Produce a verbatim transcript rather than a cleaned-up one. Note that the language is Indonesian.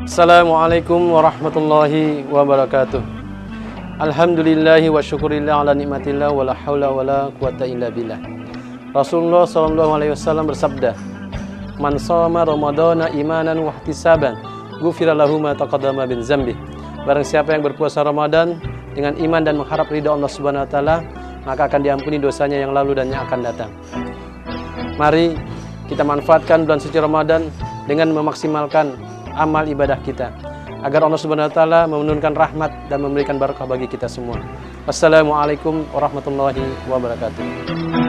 Assalamualaikum warahmatullahi wabarakatuh. Alhamdulillahi wa syukurillah ala nikmatillah wa la hawla wa la quwata illa billah. Rasulullah sallallahu alaihi wasallam bersabda, "Man shoma ramadhana imanan wa ihtisaban, ghufira lahu ma taqaddama min dzambi." Barang siapa yang berpuasa Ramadan dengan iman dan mengharap ridha Allah Subhanahu wa taala, maka akan diampuni dosanya yang lalu dan yang akan datang. Mari kita manfaatkan bulan suci Ramadan dengan memaksimalkan amal ibadah kita, agar Allah Subhanahu wa taala menurunkan rahmat dan memberikan barakah bagi kita semua. Wassalamualaikum warahmatullahi wabarakatuh.